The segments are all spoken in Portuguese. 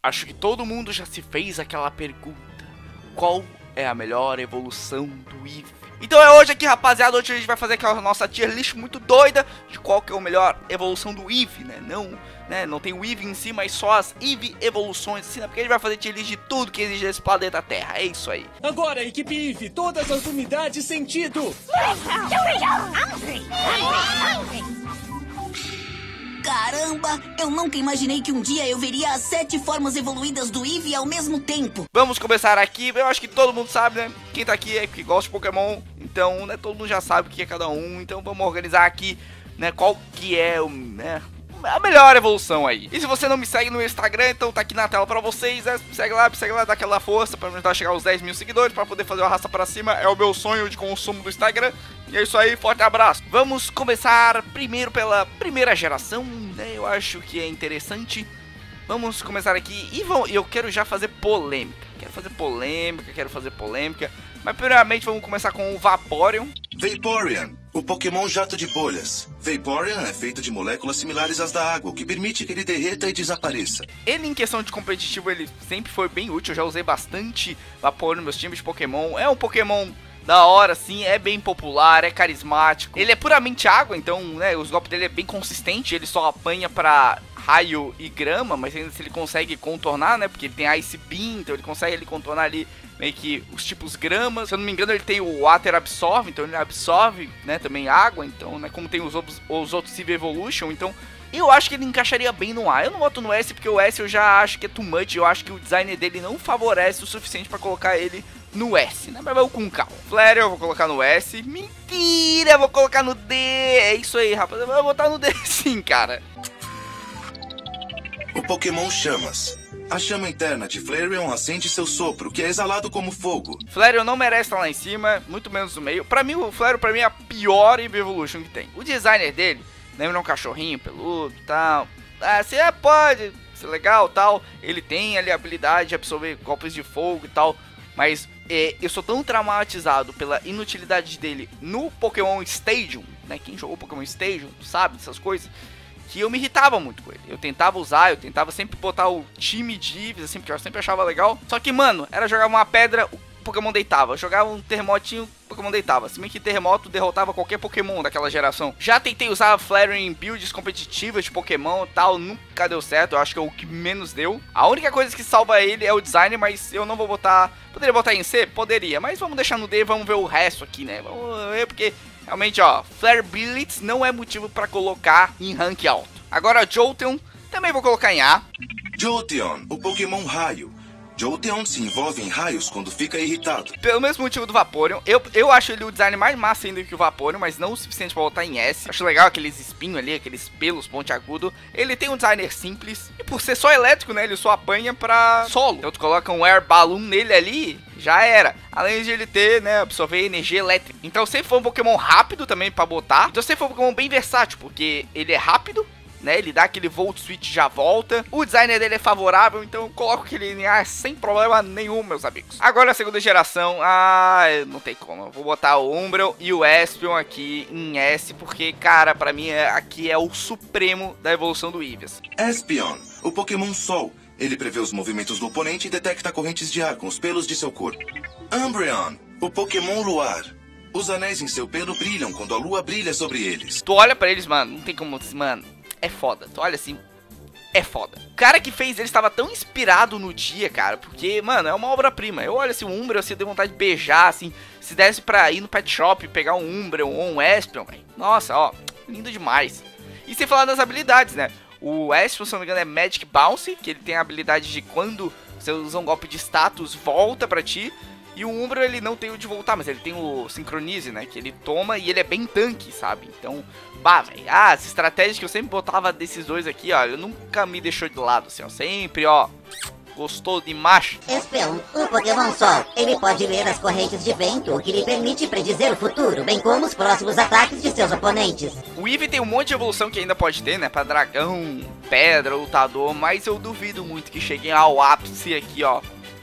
Acho que todo mundo já se fez aquela pergunta: qual é a melhor evolução do Eevee? Então é hoje aqui, rapaziada. Hoje a gente vai fazer aquela nossa tier list muito doida de qual que é a melhor evolução do Eevee, né? Não tem o Eevee em si, mas só as Eevee evoluções, assim, né? Porque a gente vai fazer tier list de tudo que existe nesse planeta Terra. É isso aí. Agora, equipe Eevee, todas as unidades sentido. Caramba, eu nunca imaginei que um dia eu veria as 7 formas evoluídas do Eevee ao mesmo tempo. Vamos começar aqui. Eu acho que todo mundo sabe, né? Quem tá aqui é que gosta de Pokémon. Então, né, todo mundo já sabe o que é cada um. Então vamos organizar aqui, né, qual que é o, né, a melhor evolução aí. E se você não me segue no Instagram, então tá aqui na tela pra vocês, né? Me segue lá, dá aquela força pra me ajudar a chegar aos 10 mil seguidores, pra poder fazer o arrasta pra cima. É o meu sonho de consumo do Instagram. E é isso aí, forte abraço. Vamos começar primeiro pela primeira geração, né? Eu acho que é interessante. Vamos começar aqui e eu quero já fazer polêmica. Quero fazer polêmica. Mas primeiramente vamos começar com o Vaporeon. Vaporeon, o Pokémon jato de bolhas. Vaporeon é feito de moléculas similares às da água, o que permite que ele derreta e desapareça. Ele, em questão de competitivo, ele sempre foi bem útil. Eu já usei bastante Vaporeon nos meus times de Pokémon. É um Pokémon da hora, sim, é bem popular, é carismático. Ele é puramente água, então, né, os golpes dele é bem consistente. Ele só apanha pra raio e grama, mas ainda se ele consegue contornar, né, porque ele tem Ice Beam, então ele consegue contornar ali meio que os tipos grama. Se eu não me engano, ele tem o Water Absorb, então ele absorve, né, também água, então, né, como tem os outros Eevee Evolution, então eu acho que ele encaixaria bem no A. Eu não boto no S porque o S eu já acho que é too much, eu acho que o design dele não favorece o suficiente pra colocar ele no S, né? Mas vamos com calma. Flareon eu vou colocar no S. Mentira, eu vou colocar no D. É isso aí, rapaz. Eu vou botar no D sim, cara. O Pokémon Chamas. A chama interna de Flareon acende seu sopro, que é exalado como fogo. Flareon não merece estar lá em cima, muito menos no meio. Pra mim, o Flareon é a pior Eevee Evolution que tem. O designer dele lembra um cachorrinho peludo e tal. Assim, pode ser legal tal. Ele tem ali a habilidade de absorver golpes de fogo e tal. Mas eu sou tão traumatizado pela inutilidade dele no Pokémon Stadium, né? Quem jogou Pokémon Stadium sabe dessas coisas, que eu me irritava muito com ele. Eu tentava usar, eu tentava sempre botar o time de Eevees, assim, porque eu sempre achava legal. Só que, mano, era jogar uma pedra, o Pokémon deitava. Eu jogava um terremotinho, o Pokémon deitava. Se bem que terremoto derrotava qualquer Pokémon daquela geração. Já tentei usar Flareon em builds competitivas de Pokémon e tal, nunca deu certo. Eu acho que é o que menos deu. A única coisa que salva ele é o design, mas eu não vou botar... Poderia botar em C? Poderia, mas vamos deixar no D e vamos ver o resto aqui, né? Vamos ver, porque realmente, ó, Flare Blitz não é motivo pra colocar em rank alto. Agora, Jolteon, também vou colocar em A. Jolteon, o Pokémon Raio. Jolteon se envolve em raios quando fica irritado. Pelo mesmo motivo do Vaporeon, eu acho ele o design mais massa ainda que o Vaporeon, mas não o suficiente pra botar em S. Acho legal aqueles espinhos ali, aqueles pelos pontiagudos. Ele tem um designer simples, e por ser só elétrico, né, ele só apanha pra solo. Então tu coloca um Air Balloon nele ali, já era. Além de ele ter, né, absorver energia elétrica. Então sempre foi um Pokémon rápido também pra botar. Então sempre foi um Pokémon bem versátil, porque ele é rápido, né, ele dá aquele Volt Switch e já volta. O designer dele é favorável, então eu coloco aquele em A sem problema nenhum, meus amigos. Agora a segunda geração, não tem como. Eu vou botar o Umbreon e o Espeon aqui em S, porque, cara, pra mim aqui é o supremo da evolução do Eevee. Espeon, o Pokémon Sol. Ele prevê os movimentos do oponente e detecta correntes de ar com os pelos de seu corpo. Umbreon, o Pokémon Luar. Os anéis em seu pelo brilham quando a lua brilha sobre eles. Tu olha pra eles, mano, não tem como, mano, é foda. Tu olha assim, é foda. O cara que fez ele estava tão inspirado no dia, cara, porque, mano, é uma obra-prima. Eu olho assim, o Umbreon, assim, eu dei vontade de beijar, assim, se desse pra ir no pet shop e pegar um Umbreon ou um Espeon, velho. Nossa, ó, lindo demais. E sem falar das habilidades, né? O Espeon, se não me engano, é Magic Bounce, que ele tem a habilidade de quando você usa um golpe de status, volta pra ti. E o Umbreon, ele não tem o de voltar, mas ele tem o Synchronize, né? Que ele toma e ele é bem tanque, sabe? Então, bah, velho. As estratégias que eu sempre botava desses dois aqui, ó, eu nunca me deixou de lado, assim, ó. Sempre, ó, gostou de macho. Espeon, o Pokémon Sol. Ele pode ler as correntes de vento, o que lhe permite predizer o futuro, bem como os próximos ataques de seus oponentes. O Eevee tem um monte de evolução que ainda pode ter, né? Pra dragão, pedra, lutador, mas eu duvido muito que cheguem ao ápice aqui, ó,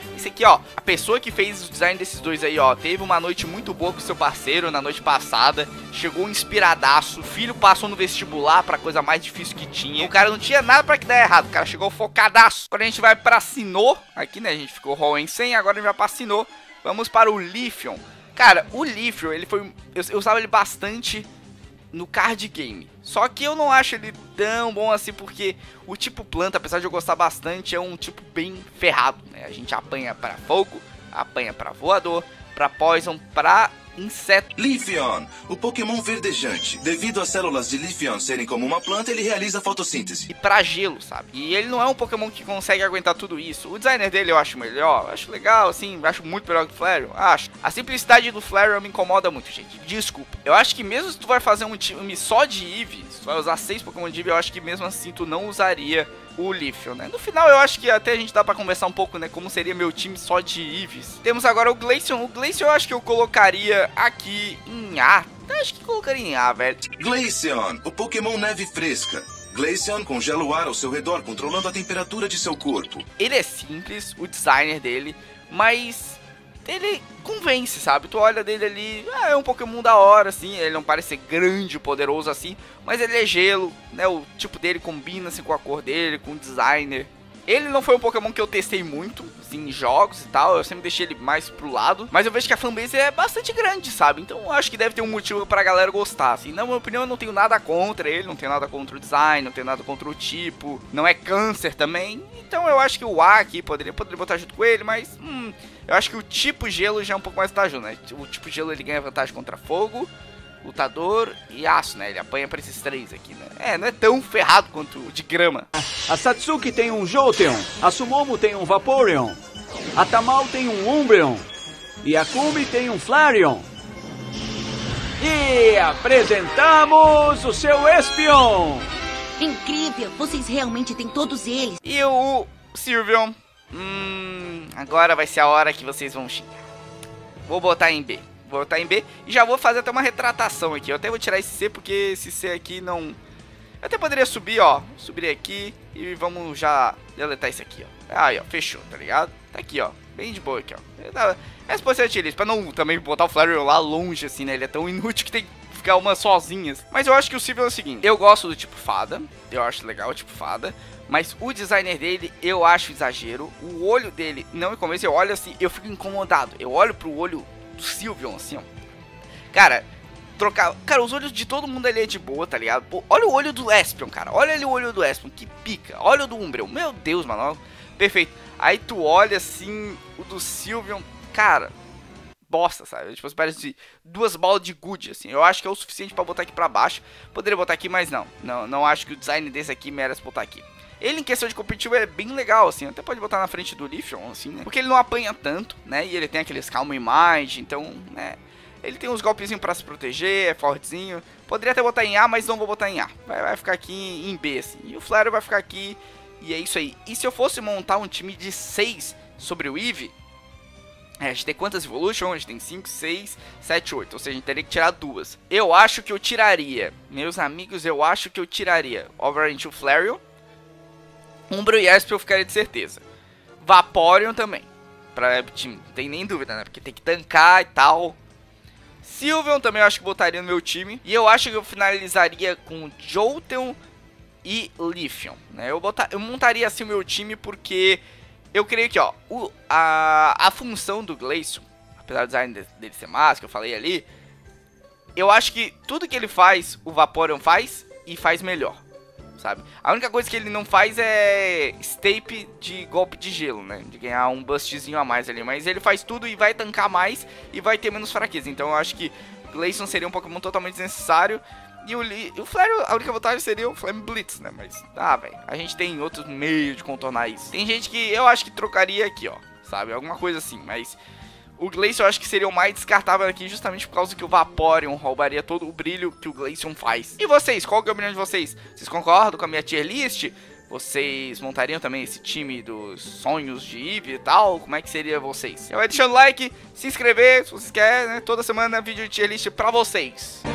Esse aqui, ó, a pessoa que fez o design desses dois aí, ó, teve uma noite muito boa com seu parceiro na noite passada, chegou inspiradaço, o filho passou no vestibular pra coisa mais difícil que tinha, o cara não tinha nada pra que dar errado, o cara chegou focadaço. Agora a gente vai pra Sinnoh, aqui, né, a gente ficou Hoenn 100, agora a gente vai pra Sinnoh, vamos para o Leafeon. Cara, o Leafeon, ele foi, eu usava ele bastante no card game, só que eu não acho ele tão bom assim, porque o tipo planta, apesar de eu gostar bastante, é um tipo bem ferrado, né? A gente apanha pra fogo, apanha pra voador, pra poison, pra inseto. Leafeon, o Pokémon verdejante. Devido às células de Leafeon serem como uma planta, ele realiza fotossíntese. E pra gelo, sabe? E ele não é um Pokémon que consegue aguentar tudo isso. O designer dele eu acho melhor, eu acho legal, assim, acho muito melhor que o Flareon, acho. A simplicidade do Flareon me incomoda muito, gente. Desculpa. Eu acho que mesmo se tu vai fazer um time só de Eevee, se tu vai usar 6 Pokémon de Eevee, eu acho que mesmo assim tu não usaria o Leafeon, né? No final eu acho que até a gente dá pra conversar um pouco, né, como seria meu time só de Eevees. Temos agora o Glaceon. O Glaceon eu acho que eu colocaria aqui em A. Eu acho que colocaria em A, velho. Glaceon, o Pokémon neve fresca. Glaceon congela o ar ao seu redor, controlando a temperatura de seu corpo. Ele é simples, o designer dele, mas ele convence, sabe? Tu olha dele ali, é um Pokémon da hora, assim, ele não parece ser grande, poderoso assim, mas ele é gelo, né? O tipo dele combina assim com a cor dele, com o designer. Ele não foi um Pokémon que eu testei muito, assim, em jogos e tal, eu sempre deixei ele mais pro lado, mas eu vejo que a fanbase é bastante grande, sabe? Então eu acho que deve ter um motivo pra galera gostar, assim. Na minha opinião, eu não tenho nada contra ele, não tenho nada contra o design, não tenho nada contra o tipo, não é câncer também, então eu acho que o A aqui poderia botar junto com ele, mas eu acho que o tipo gelo já é um pouco mais vantajoso, né? O tipo gelo ele ganha vantagem contra fogo, lutador e aço, né? Ele apanha pra esses três aqui, né? É, não é tão ferrado quanto o de grama. A Satsuki tem um Jolteon, a Sumomo tem um Vaporeon, a Tamal tem um Umbreon e a Kumi tem um Flareon. E apresentamos o seu Espion! Incrível, vocês realmente têm todos eles. E o Sylveon, agora vai ser a hora que vocês vão xingar. Vou botar em B. Vou botar em B e já vou fazer até uma retratação aqui. Eu até vou tirar esse C porque esse C aqui não... Eu até poderia subir, ó. Subir aqui e vamos já deletar isso aqui, ó. Aí, ó, fechou, tá ligado? Tá aqui, ó. Bem de boa aqui, ó. Essa pode ser utilizada pra não também botar o Flareon lá longe, assim, né? Ele é tão inútil que tem que ficar umas sozinhas. Mas eu acho que o Sylveon é o seguinte. Eu gosto do tipo fada. Eu acho legal o tipo fada. Mas o designer dele, eu acho exagero. O olho dele não me convence. Eu olho assim, eu fico incomodado. Eu olho pro olho do Sylveon, assim, ó. Cara, os olhos de todo mundo ali é de boa, tá ligado? Pô, olha o olho do Espion, cara. Olha ali o olho do Espion, que pica. Olha o do Umbreon. Meu Deus, mano. Perfeito. Aí tu olha, assim, o do Sylveon. Cara, bosta, sabe? Tipo, parece duas balas de gude, assim. Eu acho que é o suficiente pra botar aqui pra baixo. Poderia botar aqui, mas não acho que o design desse aqui merece botar aqui. Ele, em questão de competitivo, é bem legal, assim. Até pode botar na frente do Leafeon, assim, né? Porque ele não apanha tanto, né? E ele tem aqueles Calm Mind, então, né? Ele tem uns golpezinhos pra se proteger, é fortezinho. Poderia até botar em A, mas não vou botar em A. Vai ficar aqui em B, assim. E o Flareon vai ficar aqui, e é isso aí. E se eu fosse montar um time de 6 sobre o Eevee... a gente tem quantas Evolution? A gente tem 5, 6, 7, 8. Ou seja, a gente teria que tirar 2. Eu acho que eu tiraria, meus amigos, eu acho que eu tiraria obviamente o Flareon. Umbreon e Espion eu ficaria de certeza. Vaporeon também. Pra time, não tem nem dúvida, né? Porque tem que tancar e tal. Sylveon também eu acho que botaria no meu time. E eu acho que eu finalizaria com Jolteon e Leafeon, né? Eu montaria assim o meu time porque eu creio que, ó, a função do Glaceon, apesar do design dele ser massa, que eu falei ali, eu acho que tudo que ele faz, o Vaporeon faz e faz melhor, sabe? A única coisa que ele não faz é Stape de golpe de gelo, né? De ganhar um bustzinho a mais ali. Mas ele faz tudo e vai tancar mais e vai ter menos fraqueza. Então eu acho que o Glaceon seria um Pokémon totalmente desnecessário. E o Flareon, a única vantagem seria o Flame Blitz, né? Mas, velho, a gente tem outros meios de contornar isso. Tem gente que eu acho que trocaria aqui, ó, sabe? Alguma coisa assim, mas... O Glaceon eu acho que seria o mais descartável aqui justamente por causa que o Vaporeon roubaria todo o brilho que o Glaceon faz. E vocês, qual que é a opinião de vocês? Vocês concordam com a minha tier list? Vocês montariam também esse time dos sonhos de Eevee e tal? Como é que seria vocês? Já vai deixando o like, se inscrever se vocês querem, né? Toda semana vídeo de tier list pra vocês.